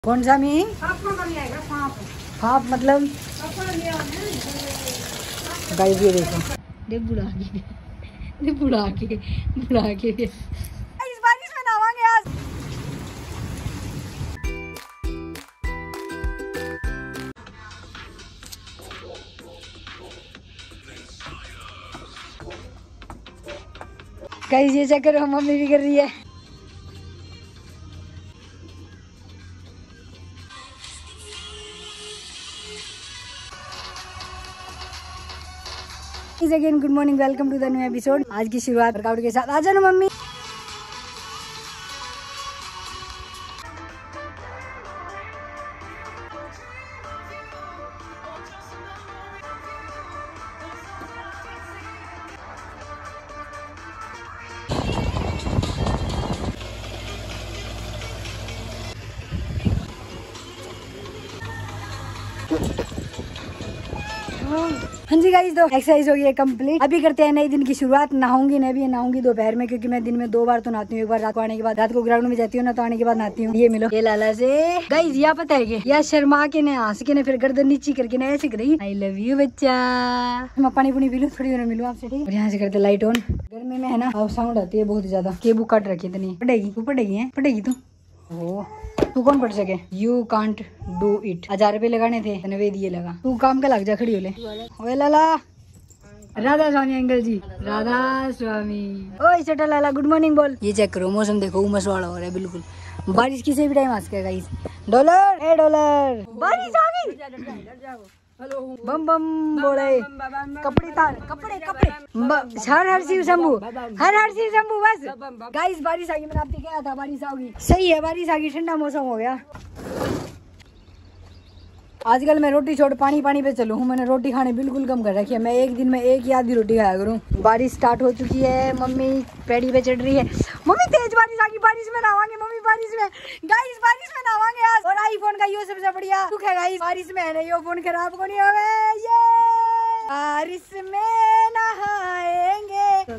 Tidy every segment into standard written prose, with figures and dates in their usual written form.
कौन सा मी? हाफ मतलब गाइस ये देखो, देख बुढ़ा के इस बारिश में नहावांगे आज। गाइस ये चेक करो, मम्मी भी कर रही है। Again good morning, welcome to the new episode. आज की शुरुआत वर्कआउट के साथ। आ जाओ ना मम्मी। हाँ जी गाइस, तो एक्सरसाइज हो गई है कंप्लीट। अभी करते हैं नए दिन की शुरुआत। नहाऊंगी दोपहर में, क्योंकि मैं दिन में 2 बार तो नहाती हूँ। एक बार रात को आने के बाद, रात को ग्राउंड में जाती हूँ ना, तो आने के बाद नहाती हूँ। ये मिलो ये लाला से गाइस, या पता है कि या शर्मा के ने हंस के ने फिर गर्दन नीची करके ना ऐसे करी, आई लव यू बच्चा। मैं पानी पुनी पी लूँ, थोड़ी देर मिलूँ आपसे, ठीक है। और यहाँ से करते लाइट ऑन। गर्मी में है ना, अब साउंड आती है बहुत ज्यादा। केबू काट रखी है, इतनी पड़ेगी तू। ओ तू कौन पढ़ सके, यू कांट डू इट। 1000 रुपए लगाने थे, तने दिए लगा। तू काम का लग जा, खड़ी हो ले। ओए लाला, राधा स्वामी अंकल जी, राधा स्वामी। ओए छोटा लाला, गुड मॉर्निंग बोल। ये चेक करो, मौसम देखो, उमस वाला हो रहा है बिल्कुल। बारिश किसी भी टाइम आ सकेगा गाइस। डॉलर ए डॉलर, बारिश आ गई। बम बम बोले, कपड़े तार, कपड़े हर शिव शंभू, हर शिव शंभू। बस गाइस बारिश आ गई, मैंने आपसे कहा था बारिश आओगी। सही है, बारिश आ गई, ठंडा मौसम हो गया। आजकल मैं रोटी छोड़ पानी पे चलूँ हूँ। मैंने रोटी खाने बिल्कुल कम कर रखी है। मैं एक दिन में एक ही आधी रोटी खाया करूँ। बारिश स्टार्ट हो चुकी है, मम्मी पेड़ी पे चढ़ रही है। मम्मी तेज बारिश आ गई, बारिश में नहावांगे मम्मी, बारिश में गाइस, बारिश में नहावांगे आज। और आईफोन का ये सबसे बढ़िया सुख है गाइस, बारिश में है ना, ये फोन खराब को नहीं होवे। ये बारिश में नहाएंगे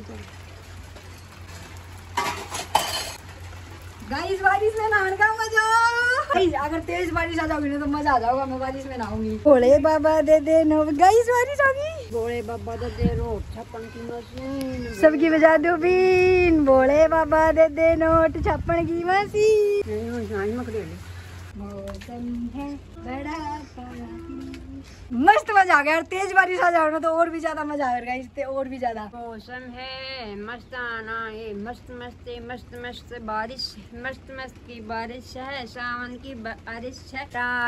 गाइस, बारिश में नहाने का मजा। अगर तेज बारिश आ जाओगी ना तो मजा आ जाएगा। मैं बारिश में नहाऊंगी। भोले बाबा दे दे नो। गाइस बारिश होगी, भोले बाबा दे दे रोट छप्पन की मशीन, सबकी बजा दो been. Bhole Baba they they note छप्पन की मशीन। मौसम है बड़ा मस्त, मजा आ गया। और तेज बारिश आ जाओ ना तो और भी ज्यादा मजा आएगा इससे, और भी ज्यादा। मौसम है मस्ताना, ये मस्त मस्त बारिश, मस्त की बारिश है, सावन की बारिश है।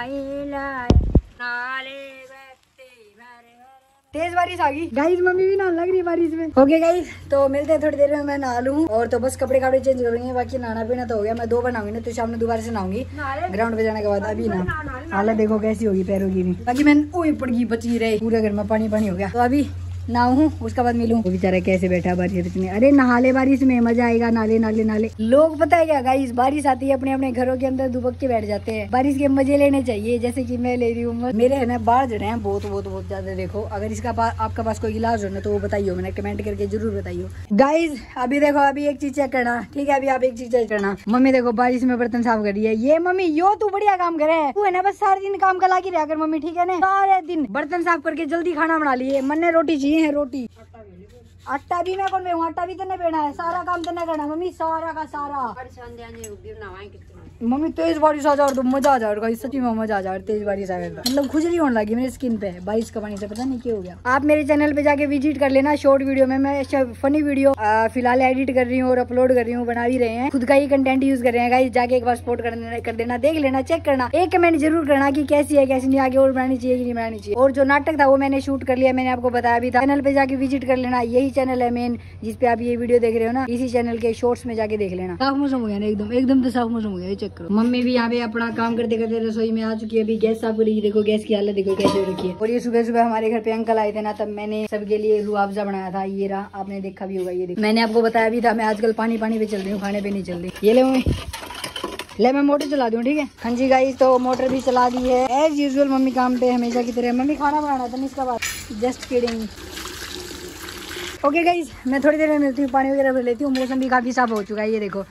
तेज बारिश आ गई गाइस, मम्मी भी नहाने लग रही है बारिश में। ओके गाइस, तो मिलते हैं थोड़ी देर में। मैं नहा लूँ और तो बस कपड़े चेंज करूंगी, बाकी नहाना पीना तो हो गया। मैं 2 बार नहाऊंगी ना, तो शाम में दोबारा से नहाऊंगी ग्राउंड पे जाने के बाद। अभी ना हालत देखो कैसी होगी पैरों की भी। बाकी मैंने पड़गी बची रही, पूरे घर में पानी हो गया। तो अभी नहाऊं, उसके बाद मिलूं। वो बेचारा कैसे बैठा बारिश में। अरे नहा ले, बारिश में मजा आएगा। नाले लोग पता है क्या गाइस, बारिश आती है अपने घरों के अंदर दुबक के बैठ जाते हैं। बारिश के मजे लेने चाहिए, जैसे कि मैं ले रही हूँ। मेरे है ना बाल जड़े हैं बहुत ज्यादा। देखो अगर इसका आपका पास कोई इलाज हो ना तो वो बताइए, मैंने कमेंट करके जरूर बताइए गाइस। अभी देखो, अभी एक चीज चेक करना, ठीक है। अभी आप एक चीज चेक करना। मम्मी देखो बारिश में बर्तन साफ कर रही है। ये मम्मी यो तू बढ़िया काम करे है, तू है ना बस सारे दिन काम का लागी रहा कर मम्मी, ठीक है ना। सारे दिन बर्तन साफ करके जल्दी खाना बना लिए। मन ने रोटी चाहिए है, रोटी। आटा भी मैं कौन बेहूँ, आटा भी तो नहीं बेना है, सारा काम तो नहीं करना मम्मी, सारा का सारा। मम्मी तेज बारिश आ जाओ तो मजा आ जाएगा, सच्ची में मजा आ जाएगा। तेज बारिश आ जाएगा मतलब खुजली होने लगी मेरी स्किन पे बारिश का पानी से, पता नहीं क्या हो गया। आप मेरे चैनल पे जाके विजिट कर लेना। शॉर्ट वीडियो में मैं फनी वीडियो फिलहाल एडिट कर रही हूँ और अपलोड कर रही हूँ, बना भी रहे हैं। खुद का ही कंटेंट यूज कर रहे हैं गाइस, जाके एक बार सपोर्ट कर देना, देख लेना, चेक करना। एक कमेंट जरूर करना कि कैसी है कैसी नहीं, आगे और बनानी चाहिए कि नहीं बनानी चाहिए। और जो नाटक था वो मैंने शूट कर लिया, मैंने आपको बताया भी था। चैनल पे जाके विजिट कर लेना, यही चैनल है मेन जिसपे आप ये वीडियो देख रहे हो ना, इसी चैनल के शॉर्ट्स में जाके देख लेना। साफ मौसम हो गया ना, एकदम तो साफ मौसम हो गया। चेक करो, मम्मी भी यहाँ पे अपना काम करते करते रसोई में आ चुकी है। अभी गैस साफ करेगी, देखो गैस की हालत देखो कैसे हो रखी है। और ये सुबह हमारे घर पे अंकल आए थे ना, तब मैंने सबके लिए रूअफ़ज़ा बनाया था। ये रहा, आपने देखा भी होगा। ये देखो, मैंने आपको बताया भी था मैं आजकल पानी पे चल रही हूँ, खाने पे नहीं चल रही। ये ले मैं मोटर चला दूँ, ठीक है। हाँ जी गाइस, तो मोटर भी चला दी है एज यूजुअल। मम्मी काम पे हमेशा की तरह। मम्मी खाना बनाना था इसका बाद, जस्ट किडिंग। ओके गाइस, मैं थोड़ी देर में मिलती हूँ, पानी वगैरह भर लेती हूँ। मौसम भी काफी साफ हो चुका है, ये देखो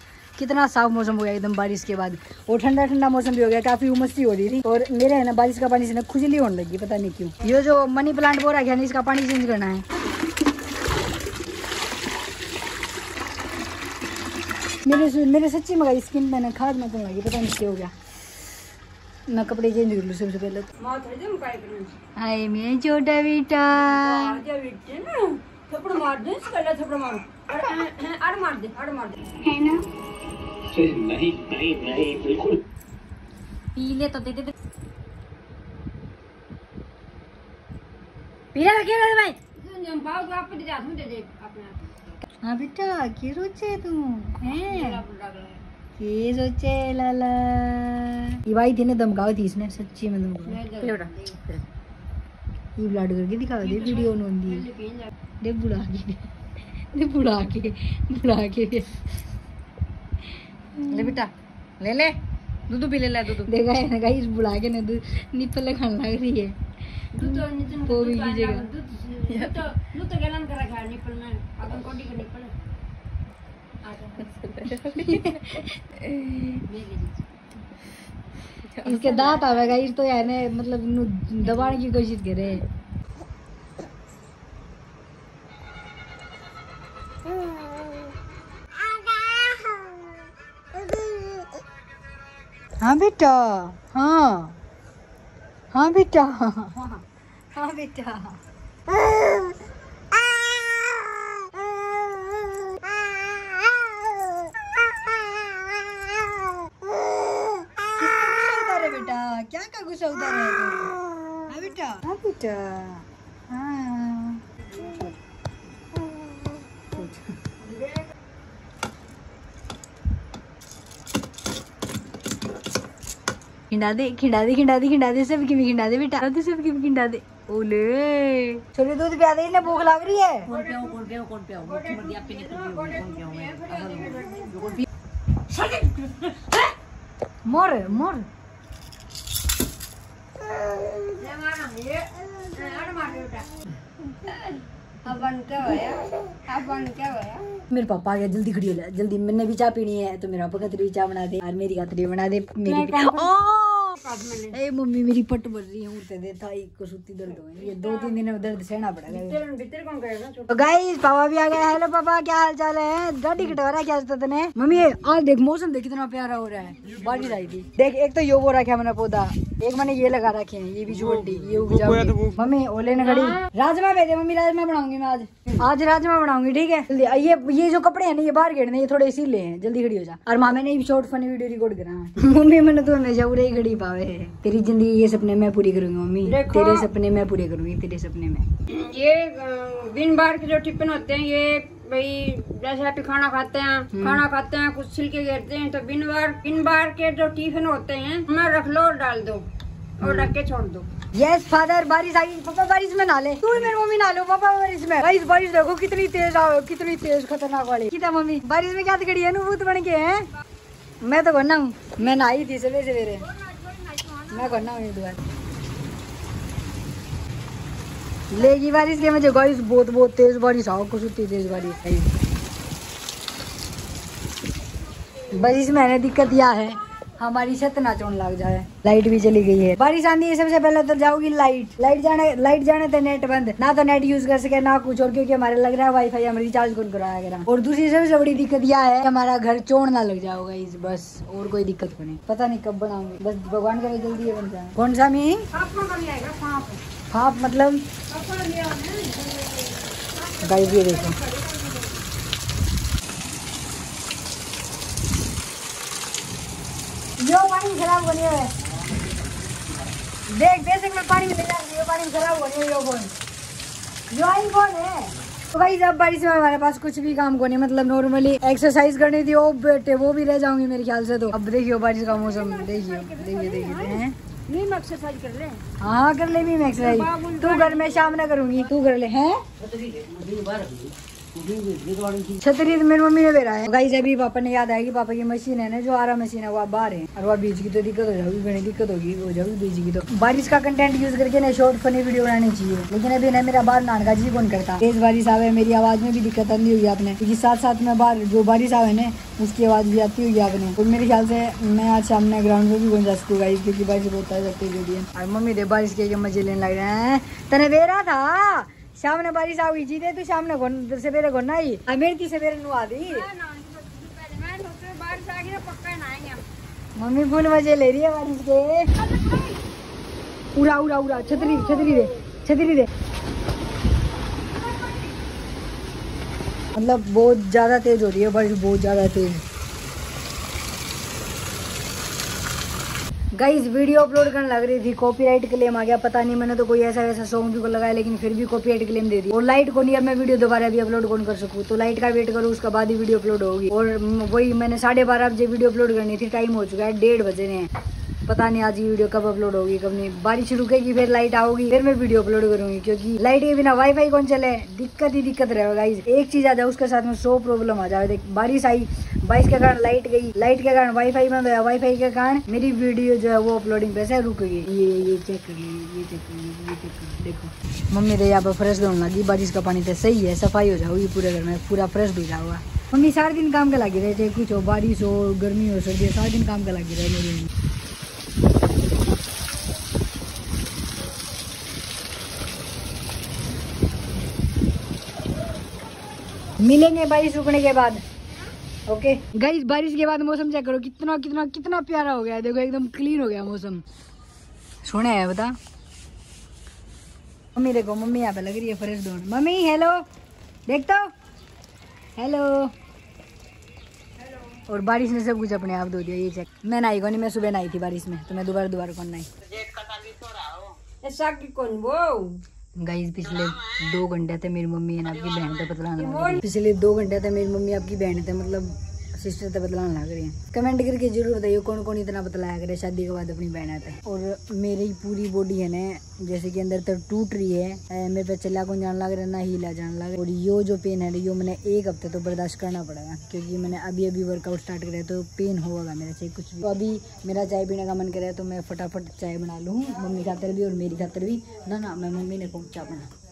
कितना साफ मौसम हो गया एकदम बारिश के बाद, और ठंडा ठंडा मौसम भी हो गया, काफी उमस सी हो रही थी। और मेरे है ना बारिश का पानी से ना खुजली होने लगी, पता नहीं क्यों। ये जो मनी प्लांट बो रखा है ना, इसका पानी चेंज करना है। मेरे सच्ची में स्किन पे ना खाद मत लगी, पता नहीं क्या हो गया। मैं कपड़े चेंज कर लूँ सबसे पहले तो। हाय मेरा छोटा बेटा, थप्पड़ मार दे, थप्पड़ मारो, अड़ मार दे है ना। नहीं बिल्कुल। पी ले तो दे दे पीला क्या रे भाई, हम पाओ तो आप दे जात दे दे अपना। हाँ बेटा के सोचे तू हैं, के सोचे लाला। ये भाई थी ने धमकाओ थी इसने, सच्ची में धमकाओ। ये ब्लड करके दिखा दे वीडियो नोंदी दे, बुला के ले बेटा, ले दूध पी ले दूध। देखा है ना गाइस, बुला के ना दूध निप्पल खाने लग रही है। दूध तो भी कीजिएगा, दूध तो गलन कर रखा है निप्पल में, अपन कोडी का निप्पल। इसके दांत आवेगा इस तो यार ने, मतलब दबाने की कोशिश करे। हाँ बेटा, हाँ बेटा, हाँ बेटा। क्या का गुस्सा उतार रहा है तू? हाँ बेटा, हाँ बेटा, हाँ। खिंडा दे सबकी भी खिंडा दे बेटा, सबकी भी खिंडा दे। ओले छोले दूध पिया दे, इन्हें भूख लग रही है। मोर मेरे पापा आ गया, जल्दी खड़ी हो जा जल्दी। मैंने भी चाय पीनी है तो मेरे पापा खातिर भी चाय बना दे और मेरी खातिर बना दे। ए मम्मी मेरी पट बढ़ रही है, उठते दे था को सुती दर्द हो गई, ये 2-3 दिन में दर्द सहना पड़ेगा। तो गाइस पापा भी आ गया। हेलो पापा, क्या हाल चाल है? गाड़ी कटवा रहा है क्या तने? मम्मी आज देख मौसम देख कितना प्यारा हो रहा है, बारिश आई थी। देख एक तो यो वो रखा है मैंने पौधा, एक मैंने ये लगा रखे हैं, ये भी छोटी ये उग जाएगी। मम्मी ओले ने घड़ी राजमा भेजे, मम्मी राजमा बनाऊंगी मैं आज राजमा बनाऊंगी, ठीक है। जल्दी ये जो कपड़े हैं ना ये बाहर घेरने, ये थोड़े इसीलिए हैं, जल्दी खड़ी हो जा। और मामे ने भी शॉर्ट फनी वीडियो रिकॉर्ड करा। मम्मी मैंने तो हमेशा उड़े ही घड़ी पावे है। तेरी जिंदगी ये सपने मैं पूरी करूंगी मम्मी, तेरे सपने मैं पूरे करूंगी, तेरे सपने में। ये दिन बार के जो टिफिन होते हैं, ये भाई जैसे आप खाना खाते हैं कुछ छिलके घेरते हैं, तो बिन बार के जो टिफिन होते हैं उनमें रख लो और डाल दो और रख के छोड़ दो। यस फादर, बारिश आई। पापा बारिश में नाले, तू मेरी मम्मी नालो पापा बारिश में। बारिश देखो कितनी तेज खतरनाक वाली। कितना मम्मी बारिश में क्या खड़ी है ना, भूत बन के हैं। मैं तो करना हूँ, मैं नहाई थी सवेरे, मैं करना हूँ ये बार लेगी बारिश के मुझे। गाइस बहुत तेज बारिश आओ, कुछ तेज बारिश। बारिश में आने दिक्कत यह है हमारी छत ना चोन लग जाए। लाइट भी चली गई है, बारिश आंधी है। सबसे पहले तो जाओगी लाइट जाने तो नेट बंद, ना तो नेट यूज कर सके ना कुछ और, क्योंकि हमारे लग रहा है वाईफाई हम रिचार्ज कौन कराया गया। और दूसरी सबसे बड़ी दिक्कत यह है हमारा घर चोन ना लग जाओगा इस, बस और कोई दिक्कत नहीं। पता नहीं कब बनाऊंगे, बस भगवान करे जल्दी बन जाए। कौन सा मी फाप मतलब गाइस ये देखो, यो पानी खराब होने है। देख बेसिक में पानी में ले जाएंगे, यो पानी खराब होने है। यो आईफोन है। तो भाई जब बारिश में हमारे पास कुछ भी काम को नहीं, मतलब नॉर्मली एक्सरसाइज करनी थी, वो बेटे वो भी रह जाऊंगी मेरे ख्याल से। तो अब देखियो बारिश का मौसम, देखिए हैं मीम एक्सरसाइज कर ले। हाँ कर ले मीम एक्सरसाइज, तू घर में शाम में करूंगी, तू कर ले हैं। छतरी तो मेरी मम्मी ने बेरा है गाइस। अभी पापा ने याद आया कि पापा की मशीन है ना, जो आरा मशीन है वो बाहर है, और वह बीच की तो दिक्कत हो जाएगी, बड़ी दिक्कत होगी, हो जाएगी बीच की। तो बारिश का कंटेंट यूज करके ना शॉर्ट फनी वीडियो बनानी चाहिए, लेकिन अभी ना मेरा बाहर नानका जी कौन करता। तेज बारिश आवे, मेरी आवाज में भी दिक्कत आती होगी आपने, क्योंकि साथ साथ में बाहर जो बारिश आवे ना उसकी आवाज भी आती होगी आपने। तो मेरे ख्याल से मैं आज सामने ग्राउंड में भी पहुंच जा सकती हूँ गाइस, क्योंकि बारिश बहुत आ सकती है। और मम्मी दे बारिश के मजे लेने लग रहे हैं। तने बेरा था सामने बारिश आ गई जीते तू सामने सवेरे घोना ही मेरी सवेरे नुआ दी। मम्मी फुल मजे ले रही है बारिश के। उड़ा उड़ा उड़ा छतरी छतरी दे, छतरी दे। मतलब बहुत ज्यादा तेज हो रही है बारिश, बहुत ज्यादा तेज। गाइस वीडियो अपलोड करने लग रही थी, कॉपीराइट क्लेम आ गया। पता नहीं मैंने तो कोई ऐसा वैसा सॉन्ग भी को लगाया, लेकिन फिर भी कॉपीराइट क्लेम दे दी। और लाइट को नहीं, अब मैं वीडियो दोबारा भी अपलोड कौन कर सकूँ, तो लाइट का वेट करूँ, उसके बाद ही वीडियो अपलोड होगी। और वही मैंने 12:30 बजे वीडियो अपलोड करनी थी, टाइम हो चुका है 1:30 बजे ने। पता नहीं आज ये वीडियो कब अपलोड होगी कब नहीं। बारिश रुकेगी फिर लाइट आओगी, फिर मैं वीडियो अपलोड करूंगी, क्योंकि लाइट के बिना वाईफाई कौन चले, दिक्कत ही दिक्कत रहेगा गाइस। एक चीज आ जाए उसके साथ में 100 प्रॉब्लम आ जाए। देख बारिश आई, बारिश के कारण लाइट गई, लाइट के कारण वाईफाई बंद गया, वाईफाई के कारण मेरी वीडियो जो है वो अपलोडिंग पे से रुक गई। ये चेक करिए, ये चेक करिए, ये चेक करिए। देखो मम्मी तो यहाँ पर फ्रेश धोने लगी, बारिश का पानी तो सही है, सफाई हो जाओगी पूरे घर में, पूरा फ्रेश धो जाओगा। मम्मी सारे दिन काम के लगी रहे, चाहे कुछ हो, बारिश हो, गर्मी हो, सर्दी हो, सारे दिन काम के लगी रहे मेरी। मिलेंगे बारिश रुकने के बाद। ओके गाइस, बारिश के बाद मौसम चेक करो, कितना कितना कितना प्यारा हो गया है। देखो एकदम क्लीन हो गया मौसम, सोने है बता। मम्मी देखो, मम्मी यहाँ पे लग रही है फ्रेश धोने। मम्मी हेलो, देख तो हेलो। और बारिश ने सब कुछ अपने आप धो दिया, ये चेक। मैं नहाई को नहीं, मैं सुबह नहाई थी बारिश में, तो मैं दोबारा कौन नहाई। गाइस पिछले 2 घंटे थे मेरी मम्मी है ना आपकी बहन से बतलाना, पिछले 2 घंटे थे मेरी मम्मी आपकी बहन थे, मतलब सिस्टर से बतलाने लग रही है। कमेंट करके जरूर बताइए कौन कौन इतना बतलाया करे शादी के बाद अपनी बहन आते। और मेरी पूरी बॉडी है ना जैसे कि अंदर तक टूट रही है, मेरे पे चला को जान लग रहा है ना हिला जान लग रहा है। और यो जो पेन है यो मैंने 1 हफ्ते तो बर्दाश्त करना पड़ेगा, क्योंकि मैंने अभी वर्कआउट स्टार्ट करा है, तो पेन होगा मेरे से कुछ भी। तो अभी मेरा चाय पीने का मन करे तो मैं फटाफट चाय बना लूँ, मम्मी खातर भी और मेरी खातर भी। ना मैं मम्मी ने पहुँचा अपना